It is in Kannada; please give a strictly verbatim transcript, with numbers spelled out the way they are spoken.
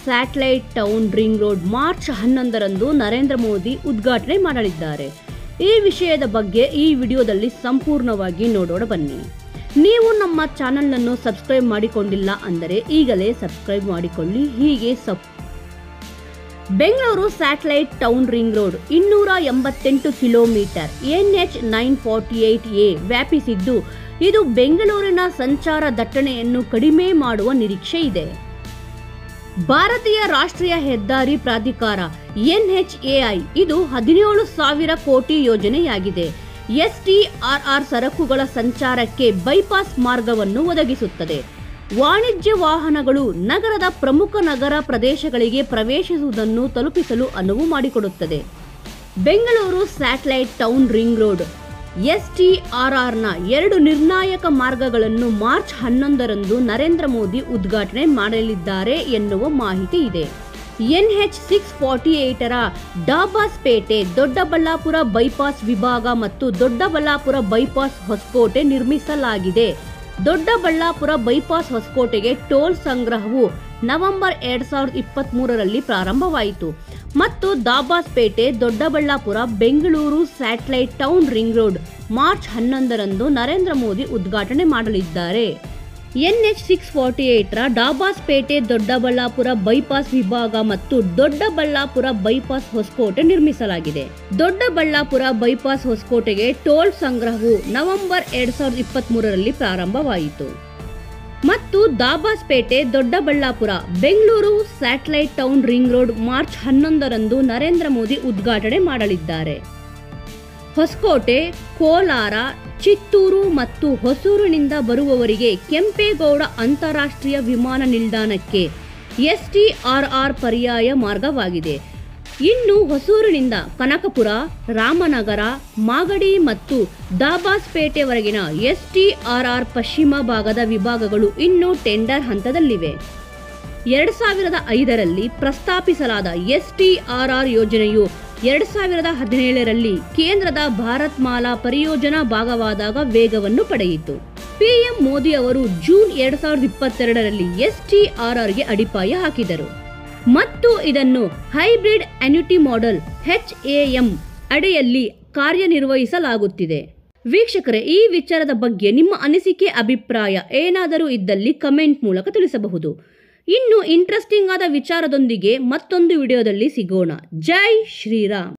Satellite town ring road March ಹನ್ನೊಂದರಂದು ನರೇಂದ್ರ ಮೋದಿ ಉದ್ಘಾಟನೆ ಮಾಡಲಿದ್ದಾರೆ. ಈ ವಿಷಯದ ಬಗ್ಗೆ ಈ ವಿಡಿಯೋದಲ್ಲಿ ಸಂಪೂರ್ಣವಾಗಿ ನೋಡೋಣ ಬನ್ನಿ. ನೀವು ನಮ್ಮ ಚಾನೆಲ್ ಅನ್ನು ಸಬ್ಸ್ಕ್ರೈಬ್ ಮಾಡಿಕೊಂಡಿಲ್ಲ ಅಂದರೆ ಈಗಲೇ ಸಬ್ಸ್ಕ್ರೈಬ್ ಮಾಡಿಕೊಳ್ಳಿ. ಹೀಗೆ ಸಬ್ Bengaluru satellite town ring road ಇನ್ನೂರ ಎಂಬತ್ತೆಂಟು kilometre N H nine forty eight A ವ್ಯಾಪಿಸಿದ್ದು, ಇದು ಬೆಂಗಳೂರಿನ ಸಂಚಾರ ದಟ್ಟಣೆಯನ್ನು ಕಡಿಮೆ ಮಾಡುವ ನಿರೀಕ್ಷೆ ಇದೆ. ಭಾರತೀಯ ರಾಷ್ಟ್ರೀಯ ಹೆದ್ದಾರಿ ಪ್ರಾಧಿಕಾರ ಎನ್ ಎಚ್ ಎ ಐ ಇದು ಹದಿನೇಳು ಸಾವಿರ ಕೋಟಿ ಯೋಜನೆಯಾಗಿದೆ. ಎಸ್ ಟಿ ಆರ್ ಆರ್ ಸರಕುಗಳ ಸಂಚಾರಕ್ಕೆ ಬೈಪಾಸ್ ಮಾರ್ಗವನ್ನು ಒದಗಿಸುತ್ತದೆ. ವಾಣಿಜ್ಯ ವಾಹನಗಳು ನಗರದ ಪ್ರಮುಖ ನಗರ ಪ್ರದೇಶಗಳಿಗೆ ಪ್ರವೇಶಿಸುವುದನ್ನು ತಲುಪಿಸಲು ಅನುವು ಮಾಡಿಕೊಡುತ್ತದೆ. Bengaluru satellite town ring road S T R R ನ ಎರಡು ನಿರ್ಣಾಯಕ ಮಾರ್ಗಗಳನ್ನು ಮಾರ್ಚ್ ಹನ್ನೊಂದರಂದು ನರೇಂದ್ರ ಮೋದಿ ಉದ್ಘಾಟನೆ ಮಾಡಲಿದ್ದಾರೆ ಎನ್ನುವ ಮಾಹಿತಿ ಇದೆ. ಎನ್ ಎಚ್ ಸಿಕ್ಸ್ ಫಾರ್ಟಿ ಏಟರ ಡಾಬಾಸ್ಪೇಟೆ ದೊಡ್ಡಬಳ್ಳಾಪುರ ಬೈಪಾಸ್ ವಿಭಾಗ ಮತ್ತು ದೊಡ್ಡಬಳ್ಳಾಪುರ ಬೈಪಾಸ್ ಹೊಸಕೋಟೆ ನಿರ್ಮಿಸಲಾಗಿದೆ. ದೊಡ್ಡಬಳ್ಳಾಪುರ ಬೈಪಾಸ್ ಹೊಸಕೋಟೆಗೆ ಟೋಲ್ ಸಂಗ್ರಹವು ನವೆಂಬರ್ ಎರಡ್ ಸಾವಿರದ ಇಪ್ಪತ್ತ್ ಮೂರರಲ್ಲಿ ಪ್ರಾರಂಭವಾಯಿತು ಮತ್ತು Dabaspete Doddaballapura Bengaluru satellite town ring road March ಹನ್ನೊಂದರಂದು ನರೇಂದ್ರ ಮೋದಿ ಉದ್ಘಾಟನೆ ಮಾಡಲಿದ್ದಾರೆ. ಎನ್ ಎಚ್ ಸಿಕ್ಸ್ ಫಾರ್ಟಿ ಏಟರ ಡಾಬಾಸ್ಪೇಟೆ ದೊಡ್ಡಬಳ್ಳಾಪುರ ಬೈಪಾಸ್ ವಿಭಾಗ ಮತ್ತು ದೊಡ್ಡಬಳ್ಳಾಪುರ ಬೈಪಾಸ್ ಹೊಸಕೋಟೆ ನಿರ್ಮಿಸಲಾಗಿದೆ. ದೊಡ್ಡಬಳ್ಳಾಪುರ ಬೈಪಾಸ್ ಹೊಸಕೋಟೆಗೆ ಟೋಲ್ ಸಂಗ್ರಹವು ನವೆಂಬರ್ ಎರಡ್ ಸಾವಿರದ ಇಪ್ಪತ್ತ್ ಮೂರರಲ್ಲಿ ಪ್ರಾರಂಭವಾಯಿತು ಮತ್ತು Dabaspete Doddaballapura Bengaluru satellite town ring road March ಹನ್ನೊಂದರಂದು ನರೇಂದ್ರ ಮೋದಿ ಉದ್ಘಾಟನೆ ಮಾಡಲಿದ್ದಾರೆ. ಹೊಸಕೋಟೆ, ಕೋಲಾರ, ಚಿತ್ತೂರು ಮತ್ತು ಹೊಸೂರಿನಿಂದ ಬರುವವರಿಗೆ ಕೆಂಪೇಗೌಡ ಅಂತಾರಾಷ್ಟ್ರೀಯ ವಿಮಾನ ನಿಲ್ದಾಣಕ್ಕೆ ಎಸ್ ಟಿ ಆರ್ ಆರ್ ಪರ್ಯಾಯ ಮಾರ್ಗವಾಗಿದೆ. ಇನ್ನು ಹೊಸೂರಿನಿಂದ ಕನಕಪುರ, ರಾಮನಗರ, ಮಾಗಡಿ ಮತ್ತು ದಾಬಾಸ್ಪೇಟೆವರೆಗಿನ ಎಸ್ ಟಿ ಆರ್ ಆರ್ ಪಶ್ಚಿಮ ಭಾಗದ ವಿಭಾಗಗಳು ಇನ್ನೂ ಟೆಂಡರ್ ಹಂತದಲ್ಲಿವೆ. ಎರಡು ಸಾವಿರದ ಐದರಲ್ಲಿ ಪ್ರಸ್ತಾಪಿಸಲಾದ ಎಸ್ ಟಿ ಆರ್ ಆರ್ ಯೋಜನೆಯು ಎರಡು ಸಾವಿರದ ಹದಿನೇಳರಲ್ಲಿ ಕೇಂದ್ರದ ಭಾರತ್ ಮಾಲಾ ಪರಿಯೋಜನಾ ಭಾಗವಾದಾಗ ವೇಗವನ್ನು ಪಡೆಯಿತು. ಪಿಎಂ ಮೋದಿ ಅವರು ಜೂನ್ ಎರಡು ಸಾವಿರದ ಇಪ್ಪತ್ತೆರಡರಲ್ಲಿ ಎಸ್ ಟಿ ಆರ್ ಆರ್ ಗೆ ಅಡಿಪಾಯ ಹಾಕಿದರು ಮತ್ತು ಇದನ್ನು hybrid annuity model H A M ಅಡಿಯಲ್ಲಿ ಕಾರ್ಯನಿರ್ವಹಿಸಲಾಗುತ್ತಿದೆ. ವೀಕ್ಷಕರೇ, ಈ ವಿಚಾರದ ಬಗ್ಗೆ ನಿಮ್ಮ ಅನಿಸಿಕೆ ಅಭಿಪ್ರಾಯ ಏನಾದರೂ ಇದ್ದಲ್ಲಿ ಕಮೆಂಟ್ ಮೂಲಕ ತಿಳಿಸಬಹುದು. ಇನ್ನು ಇಂಟ್ರೆಸ್ಟಿಂಗ್ ಆದ ವಿಚಾರದೊಂದಿಗೆ ಮತ್ತೊಂದು ವಿಡಿಯೋದಲ್ಲಿ ಸಿಗೋಣ. ಜೈ ಶ್ರೀರಾಮ್.